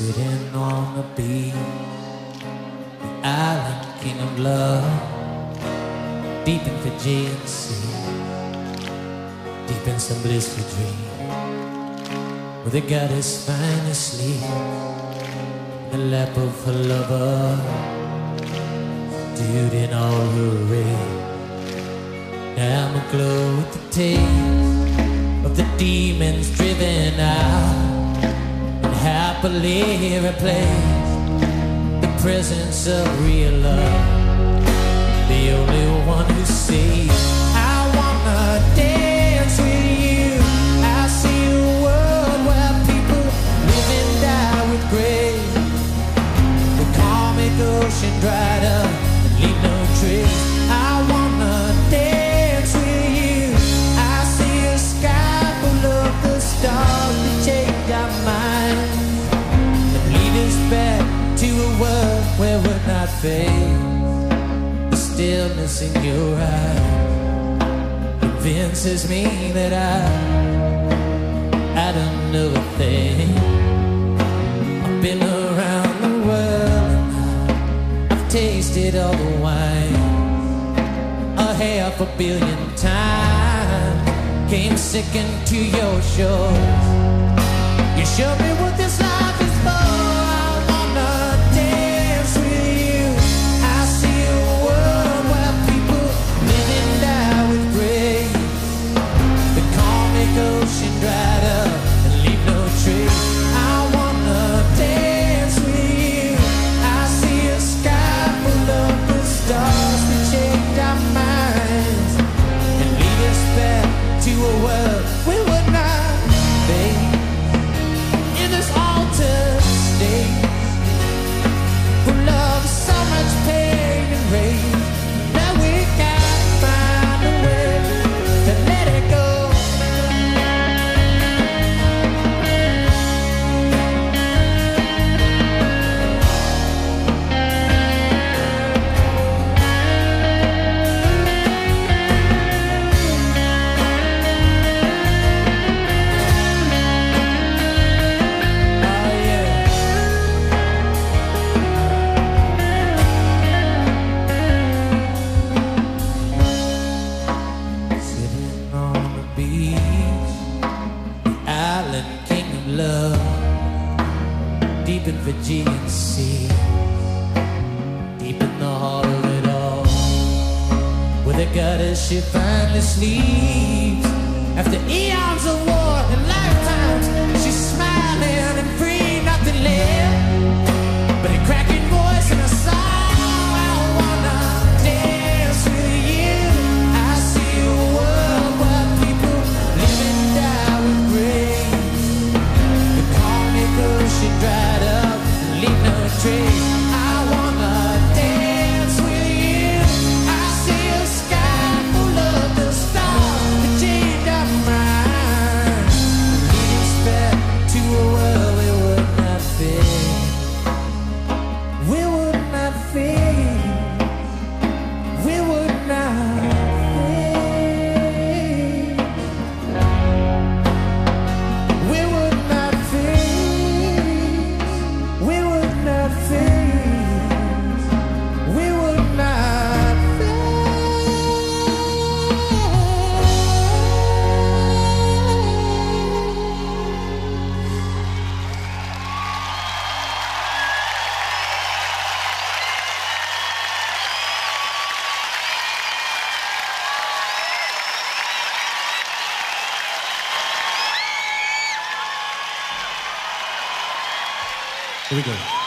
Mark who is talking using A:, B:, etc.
A: Sitting on the beach, the island king of love, deep in Fijian sea, deep in some blissful dream, where the goddess finally sleeps in the lap of her lover, dude in all her rage. Now I'm aglow with the taste of the demons driven out, happily replace the presence of real love, the only one who sees. I wanna dance with you. I see a world where people live and die with grace, the karmic ocean dried up and leave no trace. I wanna dance with you. I see a sky full of the stars that change our minds, back to a world where we're not faced. The stillness in your eyes convinces me that I don't know a thing. I've been around the world and I've tasted all the wine 500 million times. Came second to your shores. You showed me what this life is for. Ocean dried up and leave no trace. I wanna dance with you. I see a sky full of the stars that change our minds and lead us back to a world we would not fade. In this altered state full of so much pain and rage, that we can't find a way to let it go. Deep in Fijian sea, deep in the heart of it all, where the goddess she finally sleeps after eons of war and lifetimes. She's smiling and free, nothing left but a cracking voice and a song. I wanna dance with you. I see a world where people live and die with grace, the karmic ocean dried up, leave no trace. I wanna dance with you. I see a sky full of the stars that change our minds, lead us back to a world we would not fade. We would not fade. We would not fade. We would not fade. We would not fade. We would not
B: Here we go.